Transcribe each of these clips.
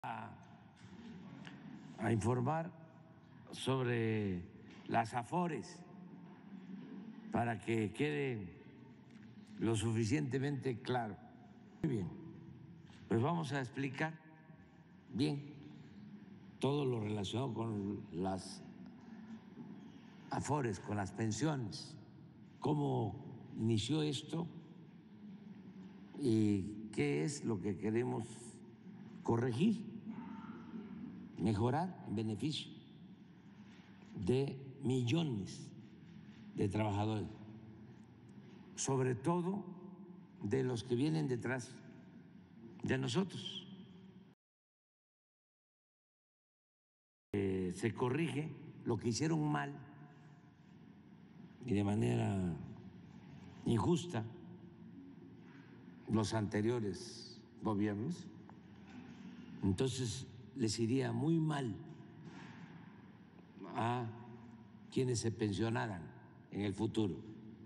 a informar sobre las AFORES para que quede lo suficientemente claro. Muy bien, pues vamos a explicar bien todo lo relacionado con las AFORES, con las pensiones, cómo inició esto y qué es lo que queremos corregir, mejorar en beneficio de millones de trabajadores, sobre todo de los que vienen detrás de nosotros. Se corrige lo que hicieron mal y de manera injusta los anteriores gobiernos, entonces les iría muy mal a quienes se pensionaran en el futuro.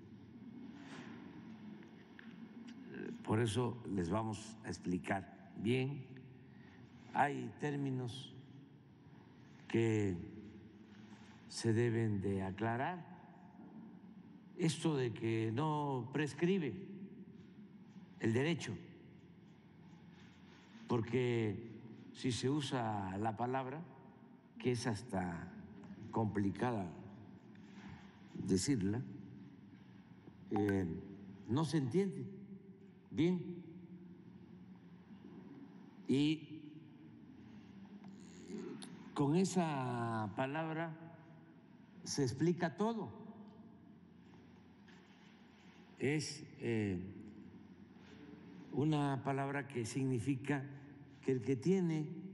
Por eso les vamos a explicar bien. Hay términos que se deben de aclarar. Esto de que no prescribe el derecho, porque si se usa la palabra, que es hasta complicada decirla, no se entiende bien y con esa palabra se explica todo. Es una palabra que significa que el que tiene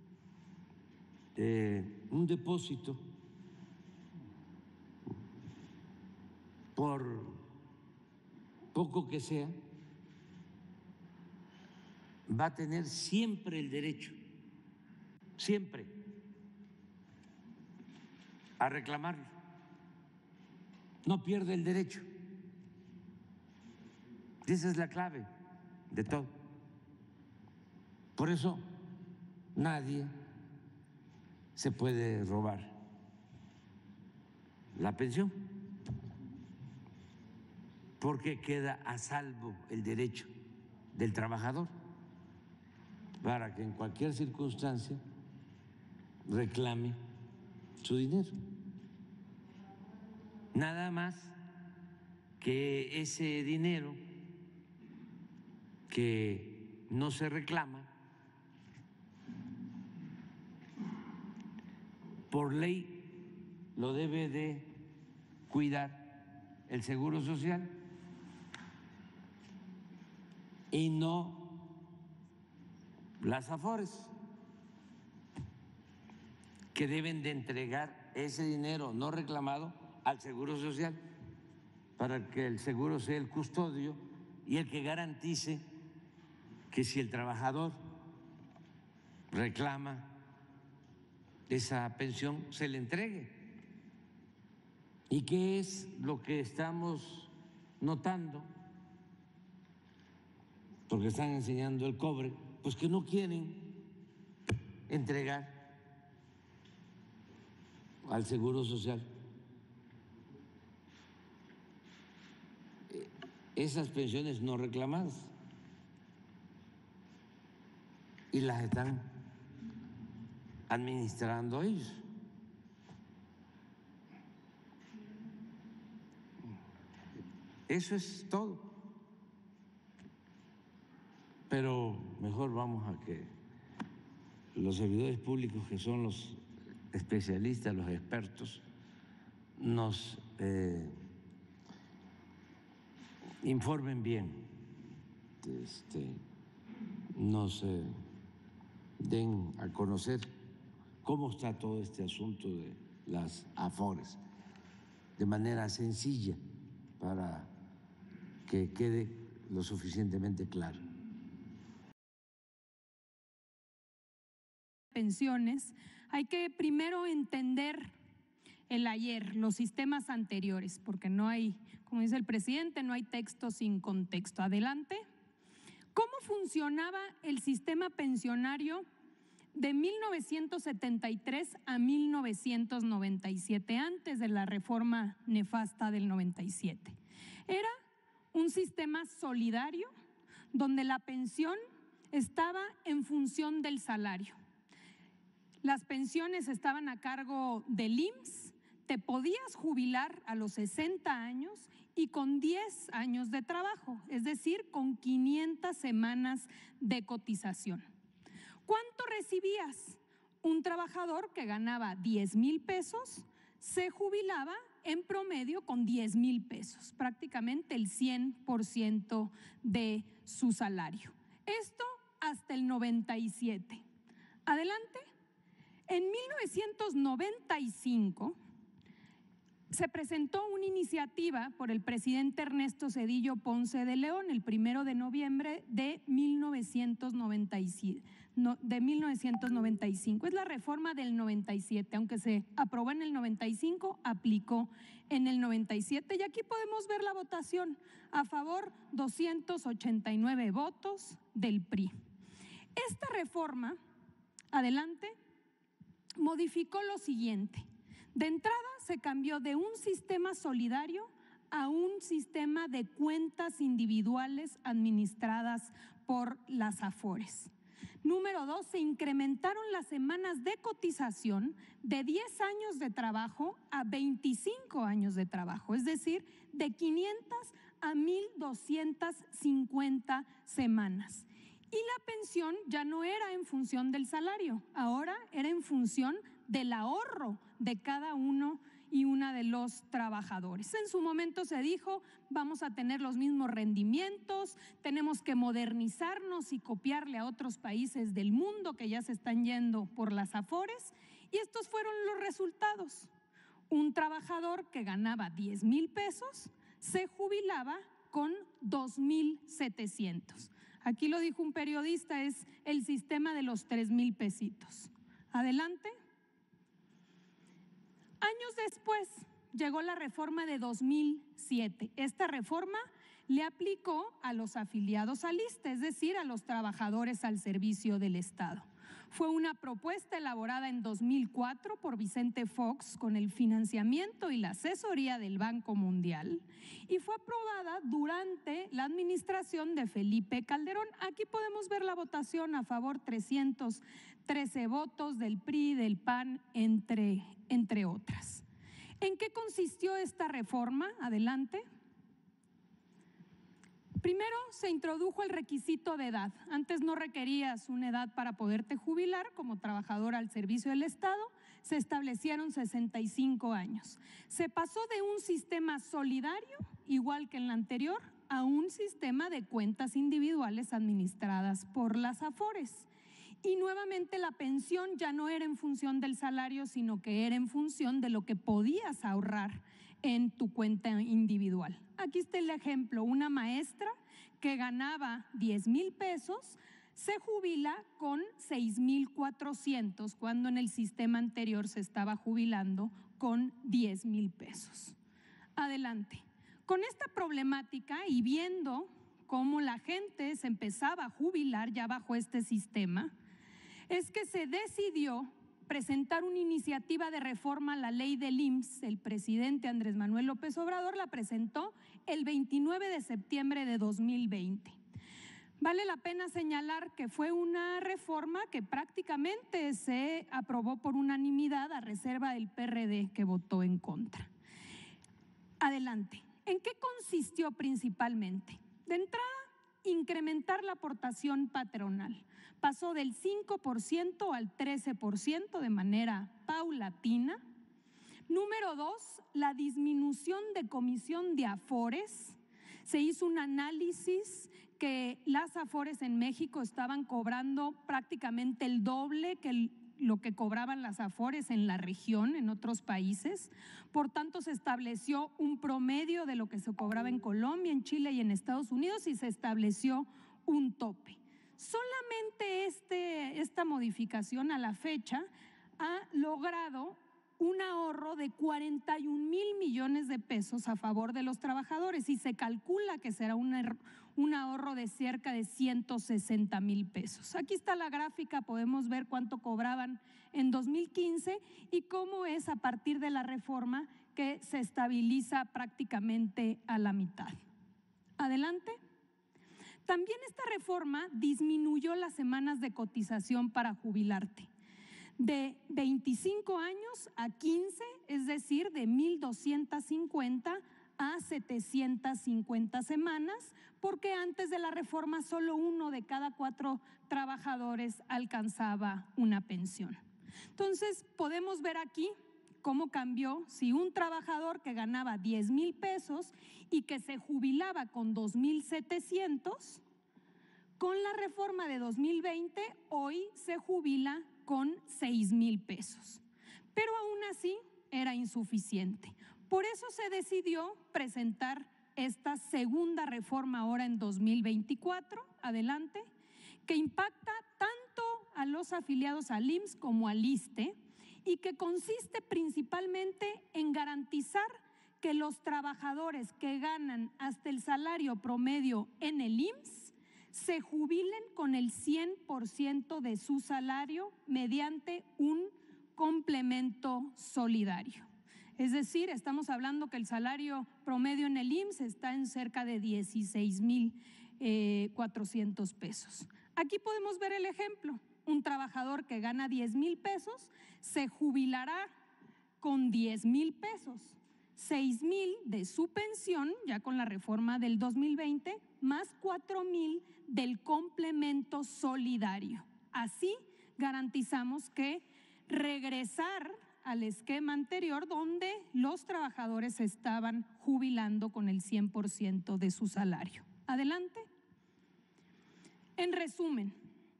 un depósito por poco que sea, va a tener siempre el derecho, siempre, a reclamarlo. No pierde el derecho. Esa es la clave de todo. Por eso nadie se puede robar la pensión, porque queda a salvo el derecho del trabajador para que en cualquier circunstancia reclame su dinero. Nada más que ese dinero que no se reclama, por ley lo debe de cuidar el Seguro Social y no las AFORES, que deben de entregar ese dinero no reclamado al Seguro Social para que el seguro sea el custodio y el que garantice que si el trabajador reclama esa pensión se le entregue. ¿Y qué es lo que estamos notando? Porque están enseñando el cobre, pues que no quieren entregar al Seguro Social esas pensiones no reclamadas y las están administrando ellos. Eso es todo. Pero mejor vamos a que los servidores públicos, que son los especialistas, los expertos, nos informen bien, nos den a conocer cómo está todo este asunto de las AFORES de manera sencilla para que quede lo suficientemente claro. Pensiones, hay que primero entender el ayer, los sistemas anteriores, porque no hay, como dice el presidente, no hay texto sin contexto. Adelante. ¿Cómo funcionaba el sistema pensionario de 1973 a 1997, antes de la reforma nefasta del 97. Era un sistema solidario donde la pensión estaba en función del salario. Las pensiones estaban a cargo del IMSS, te podías jubilar a los 60 años y con 10 años de trabajo, es decir, con 500 semanas de cotización. ¿Cuánto recibías? Un trabajador que ganaba 10,000 pesos se jubilaba en promedio con 10,000 pesos, prácticamente el 100% de su salario. Esto hasta el 97. Adelante. En 1995 se presentó una iniciativa por el presidente Ernesto Zedillo Ponce de León el 1 de noviembre de 1995. Es la reforma del 97, aunque se aprobó en el 95, aplicó en el 97. Y aquí podemos ver la votación. A favor, 289 votos del PRI. Esta reforma, adelante, modificó lo siguiente. De entrada se cambió de un sistema solidario a un sistema de cuentas individuales administradas por las AFORES. Número 2, se incrementaron las semanas de cotización de 10 años de trabajo a 25 años de trabajo, es decir, de 500 a 1,250 semanas. Y la pensión ya no era en función del salario, ahora era en función del ahorro de cada uno y una de los trabajadores. En su momento se dijo, vamos a tener los mismos rendimientos, tenemos que modernizarnos y copiarle a otros países del mundo que ya se están yendo por las AFORES, y estos fueron los resultados. Un trabajador que ganaba 10,000 pesos se jubilaba con 2,700. Aquí lo dijo un periodista, es el sistema de los 3,000 pesitos. Adelante. Años después llegó la reforma de 2007. Esta reforma le aplicó a los afiliados al ISSSTE, es decir, a los trabajadores al servicio del Estado. Fue una propuesta elaborada en 2004 por Vicente Fox con el financiamiento y la asesoría del Banco Mundial y fue aprobada durante la administración de Felipe Calderón. Aquí podemos ver la votación: a favor 313 votos del PRI, del PAN, entre otras. ¿En qué consistió esta reforma? Adelante. Primero, se introdujo el requisito de edad. Antes no requerías una edad para poderte jubilar como trabajador al servicio del Estado. Se establecieron 65 años. Se pasó de un sistema solidario, igual que en la anterior, a un sistema de cuentas individuales administradas por las AFORES. Y nuevamente la pensión ya no era en función del salario, sino que era en función de lo que podías ahorrar en tu cuenta individual. Aquí está el ejemplo: una maestra que ganaba 10,000 pesos se jubila con 6,400, cuando en el sistema anterior se estaba jubilando con 10,000 pesos. Adelante. Con esta problemática y viendo cómo la gente se empezaba a jubilar ya bajo este sistema, es que se decidió presentar una iniciativa de reforma a la ley del IMSS. El presidente Andrés Manuel López Obrador la presentó el 29 de septiembre de 2020. Vale la pena señalar que fue una reforma que prácticamente se aprobó por unanimidad, a reserva del PRD, que votó en contra. Adelante. ¿En qué consistió principalmente? De entrada, incrementar la aportación patronal. Pasó del 5% al 13% de manera paulatina. Número 2, la disminución de comisión de AFORES. Se hizo un análisis que las AFORES en México estaban cobrando prácticamente el doble que lo que cobraban las AFORES en la región, en otros países. Por tanto, se estableció un promedio de lo que se cobraba en Colombia, en Chile y en Estados Unidos, y se estableció un tope. Solamente esta modificación a la fecha ha logrado un ahorro de 41,000 millones de pesos a favor de los trabajadores, y se calcula que será un un ahorro de cerca de 160,000 pesos. Aquí está la gráfica, podemos ver cuánto cobraban en 2015 y cómo es a partir de la reforma que se estabiliza prácticamente a la mitad. Adelante. También esta reforma disminuyó las semanas de cotización para jubilarte, de 25 años a 15, es decir, de 1,250 a 750 semanas, porque antes de la reforma solo 1 de cada 4 trabajadores alcanzaba una pensión. Entonces, podemos ver aquí cómo cambió si un trabajador que ganaba 10,000 pesos y que se jubilaba con 2,700, con la reforma de 2020 hoy se jubila con 6,000 pesos. Pero aún así era insuficiente. Por eso se decidió presentar esta segunda reforma ahora en 2024, adelante, que impacta tanto a los afiliados al IMSS como al ISSSTE y que consiste principalmente en garantizar que los trabajadores que ganan hasta el salario promedio en el IMSS se jubilen con el 100% de su salario mediante un complemento solidario. Es decir, estamos hablando que el salario promedio en el IMSS está en cerca de 16,400 pesos. Aquí podemos ver el ejemplo. Un trabajador que gana 10,000 pesos se jubilará con 10,000 pesos, 6,000 de su pensión, ya con la reforma del 2020, más 4,000 del complemento solidario. Así garantizamos que regresar al esquema anterior donde los trabajadores se estaban jubilando con el 100% de su salario. Adelante. En resumen,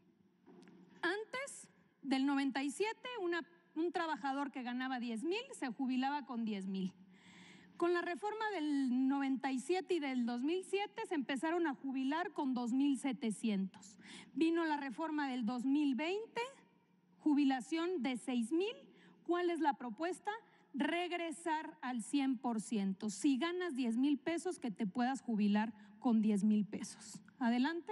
antes del 97, un trabajador que ganaba 10,000 se jubilaba con 10,000. Con la reforma del 97 y del 2007 se empezaron a jubilar con 2,700. Vino la reforma del 2020, jubilación de 6,000. ¿Cuál es la propuesta? Regresar al 100%. Si ganas 10,000 pesos, que te puedas jubilar con 10,000 pesos. Adelante.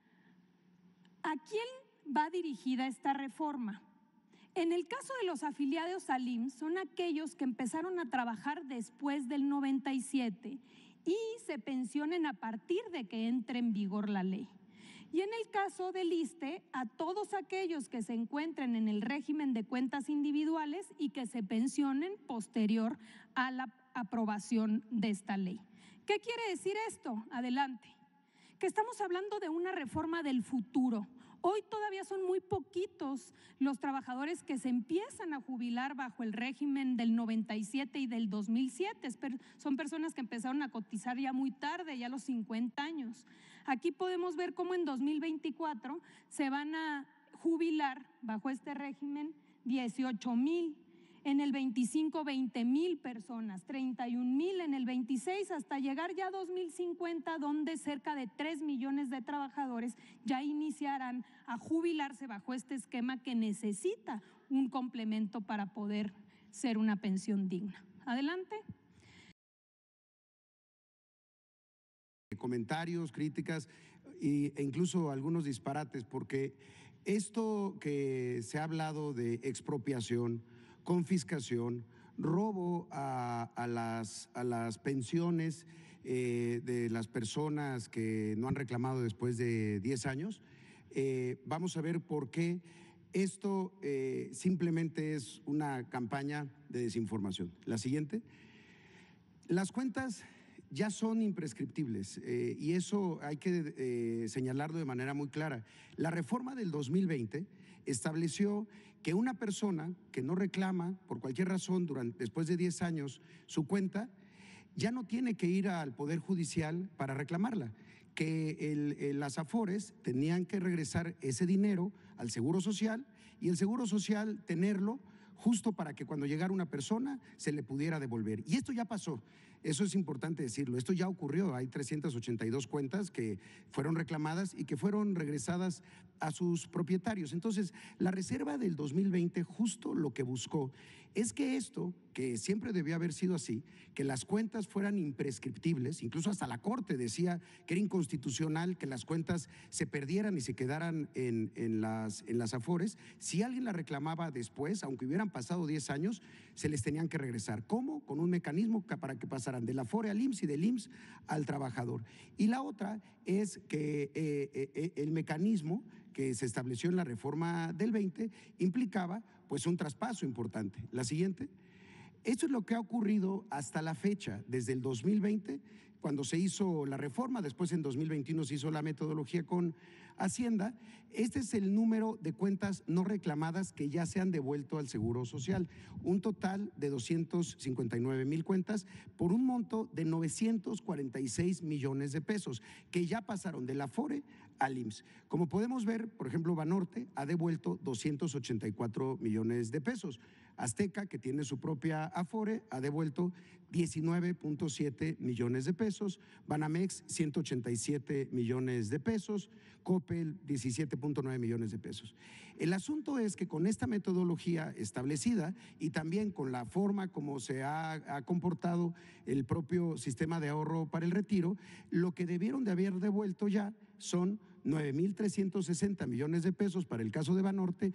¿A quién va dirigida esta reforma? En el caso de los afiliados al IMSS, son aquellos que empezaron a trabajar después del 97 y se pensionen a partir de que entre en vigor la ley. Y en el caso del ISSSTE, a todos aquellos que se encuentren en el régimen de cuentas individuales y que se pensionen posterior a la aprobación de esta ley. ¿Qué quiere decir esto? Adelante. Que estamos hablando de una reforma del futuro. Hoy todavía son muy poquitos los trabajadores que se empiezan a jubilar bajo el régimen del 97 y del 2007. Son personas que empezaron a cotizar ya muy tarde, ya a los 50 años. Aquí podemos ver cómo en 2024 se van a jubilar bajo este régimen 18,000. En el 25, 20,000 personas, 31,000 en el 26, hasta llegar ya a 2050, donde cerca de 3 millones de trabajadores ya iniciarán a jubilarse bajo este esquema que necesita un complemento para poder ser una pensión digna. Adelante. Comentarios, críticas e incluso algunos disparates, porque esto que se ha hablado de expropiación, confiscación, robo a las pensiones de las personas que no han reclamado después de 10 años, vamos a ver por qué esto simplemente es una campaña de desinformación. La siguiente. Las cuentas ya son imprescriptibles y eso hay que señalarlo de manera muy clara. La reforma del 2020 estableció que una persona que no reclama por cualquier razón después de 10 años su cuenta, ya no tiene que ir al Poder Judicial para reclamarla, que las AFORES tenían que regresar ese dinero al Seguro Social y el Seguro Social tenerlo justo para que cuando llegara una persona se le pudiera devolver. Y esto ya pasó. Eso es importante decirlo. Esto ya ocurrió. Hay 382 cuentas que fueron reclamadas y que fueron regresadas a sus propietarios. Entonces, la reserva del 2020 justo lo que buscó es que esto, que siempre debió haber sido así, que las cuentas fueran imprescriptibles, incluso hasta la Corte decía que era inconstitucional que las cuentas se perdieran y se quedaran en las Afores. Si alguien la reclamaba después, aunque hubieran pasado 10 años, se les tenían que regresar. ¿Cómo? Con un mecanismo para que pasaran de la Afore al IMSS y del IMSS al trabajador. Y la otra es que el mecanismo que se estableció en la reforma del 20 implicaba pues un traspaso importante. La siguiente. Esto es lo que ha ocurrido hasta la fecha, desde el 2020, cuando se hizo la reforma, después en 2021 se hizo la metodología con Hacienda. Este es el número de cuentas no reclamadas que ya se han devuelto al Seguro Social, un total de 259,000 cuentas por un monto de 946 millones de pesos, que ya pasaron de la Afore al IMSS. Como podemos ver, por ejemplo, Banorte ha devuelto 284 millones de pesos. Azteca, que tiene su propia Afore, ha devuelto 19.7 millones de pesos, Banamex 187 millones de pesos, Coppel 17.9 millones de pesos. El asunto es que con esta metodología establecida y también con la forma como se ha comportado el propio sistema de ahorro para el retiro, lo que debieron de haber devuelto ya son 9,360 millones de pesos para el caso de Banorte,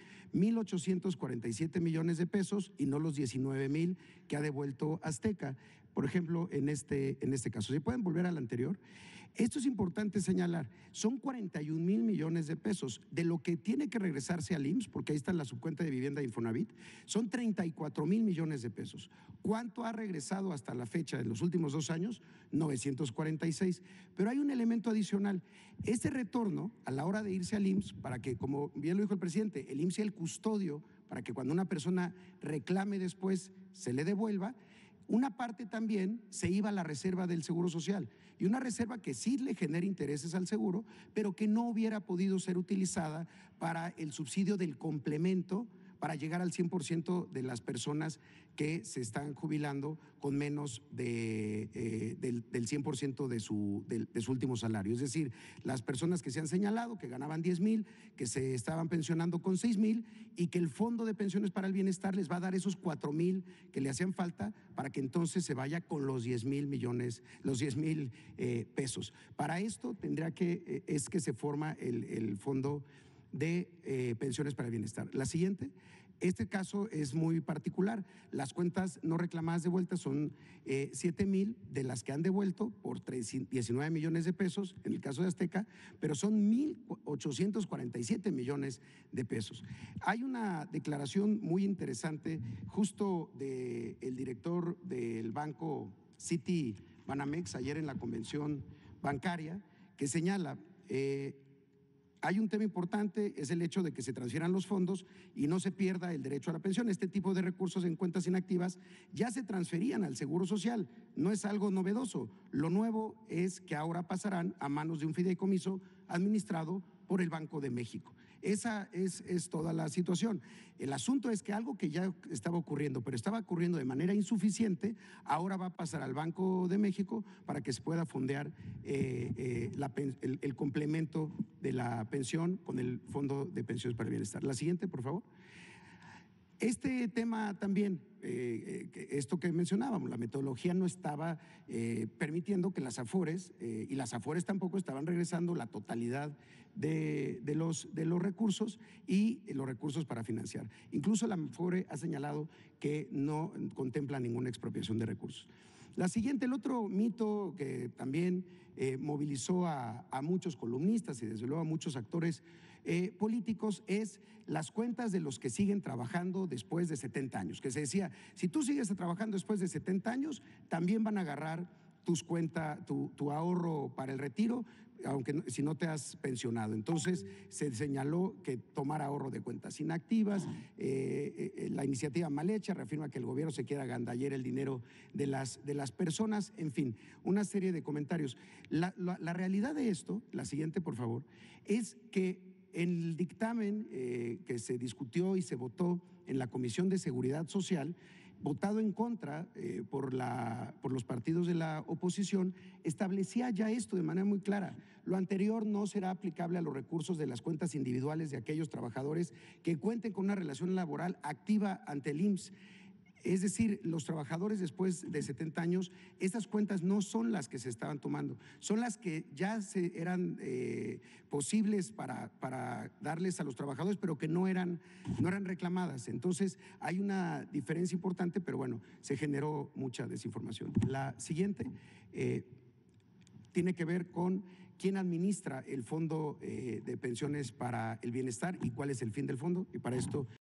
1,847 millones de pesos y no los 19,000 que ha devuelto Azteca, por ejemplo, en este caso. Si pueden volver al anterior. Esto es importante señalar, son 41,000 millones de pesos, de lo que tiene que regresarse al IMSS, porque ahí está la subcuenta de vivienda de Infonavit, son 34,000 millones de pesos. ¿Cuánto ha regresado hasta la fecha de los últimos 2 años? 946. Pero hay un elemento adicional. Este retorno, a la hora de irse al IMSS, para que, como bien lo dijo el presidente, el IMSS sea el custodio, para que cuando una persona reclame después se le devuelva, una parte también se iba a la reserva del Seguro Social, y una reserva que sí le genera intereses al seguro, pero que no hubiera podido ser utilizada para el subsidio del complemento para llegar al 100% de las personas que se están jubilando con menos del 100% de su último salario. Es decir, las personas que se han señalado, que ganaban 10,000, que se estaban pensionando con 6,000 y que el Fondo de Pensiones para el Bienestar les va a dar esos 4,000 que le hacían falta para que entonces se vaya con los 10,000 millones, los 10,000 pesos. Para esto es que se forma el Fondo de Pensiones para el Bienestar. La siguiente. Este caso es muy particular. Las cuentas no reclamadas de vuelta son 7,000 de las que han devuelto por 19 millones de pesos, en el caso de Azteca, pero son 1,847 millones de pesos. Hay una declaración muy interesante justo del director del banco City Banamex ayer en la convención bancaria, que señala… hay un tema importante, es el hecho de que se transfieran los fondos y no se pierda el derecho a la pensión. Este tipo de recursos en cuentas inactivas ya se transferían al Seguro Social, no es algo novedoso. Lo nuevo es que ahora pasarán a manos de un fideicomiso administrado por el Banco de México. Esa es toda la situación. El asunto es que algo que ya estaba ocurriendo, pero estaba ocurriendo de manera insuficiente, ahora va a pasar al Banco de México para que se pueda fondear el complemento de la pensión con el Fondo de Pensiones para el Bienestar. La siguiente, por favor. Este tema también, esto que mencionábamos, la metodología no estaba permitiendo que las Afores, y las Afores tampoco estaban regresando la totalidad de los recursos y los recursos para financiar. Incluso la Afore ha señalado que no contempla ninguna expropiación de recursos. La siguiente, el otro mito que también movilizó a muchos columnistas y desde luego a muchos actores políticos es las cuentas de los que siguen trabajando después de 70 años, que se decía, si tú sigues trabajando después de 70 años, también van a agarrar tu ahorro para el retiro, aunque si no te has pensionado. Entonces se señaló que tomar ahorro de cuentas inactivas, la iniciativa mal hecha reafirma que el gobierno se quiere agandallar el dinero de las personas, en fin, una serie de comentarios. La realidad de esto, la siguiente por favor, es que en el dictamen que se discutió y se votó en la Comisión de Seguridad Social, votado en contra por los partidos de la oposición, establecía ya esto de manera muy clara. Lo anterior no será aplicable a los recursos de las cuentas individuales de aquellos trabajadores que cuenten con una relación laboral activa ante el IMSS. Es decir, los trabajadores después de 70 años, estas cuentas no son las que se estaban tomando, son las que ya eran posibles para darles a los trabajadores, pero que no eran reclamadas. Entonces, hay una diferencia importante, pero bueno, se generó mucha desinformación. La siguiente tiene que ver con quién administra el Fondo de Pensiones para el Bienestar y cuál es el fin del fondo. Y para esto